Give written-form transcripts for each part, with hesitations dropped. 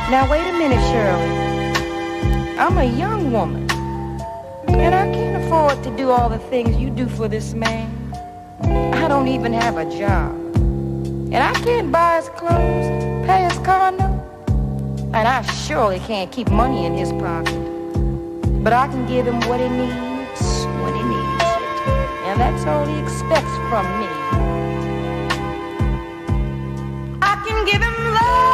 Now wait a minute, Shirley. I'm a young woman, and I can't afford to do all the things you do for this man. I don't even have a job, and I can't buy his clothes, pay his car note, and I surely can't keep money in his pocket. But I can give him what he needs when he needs it, and that's all he expects from me. I can give him love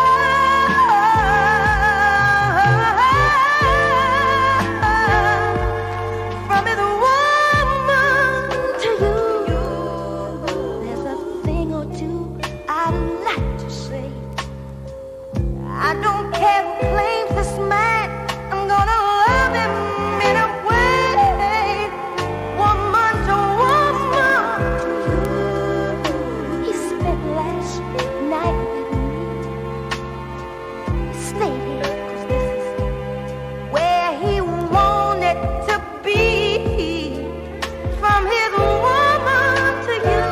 from his woman to you. There's a thing or two I'd like to say. I don't care who claims this man, I'm gonna love him in a way, woman to woman. He spent last night with me. Stay here, 'cause this is where he wanted to be. From his woman to you,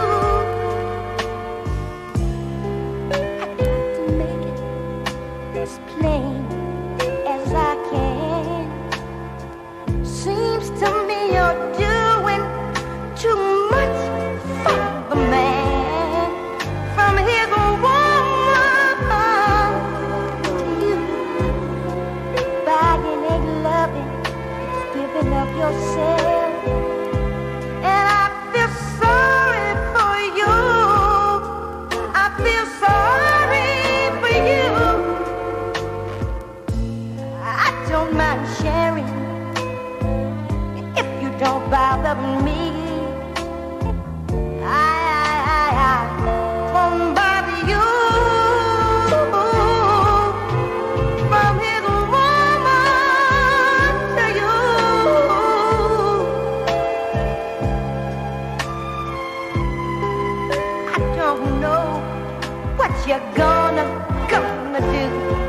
I got to make it as plain as I can. Seems to me you're doing too much for the man. From his woman to you, buying ain't loving, it's giving up yourself. And I feel sorry for you. I feel sorry for you. I don't mind sharing if you don't bother me. I won't bother you. From his woman to you, I don't know what you're gonna do.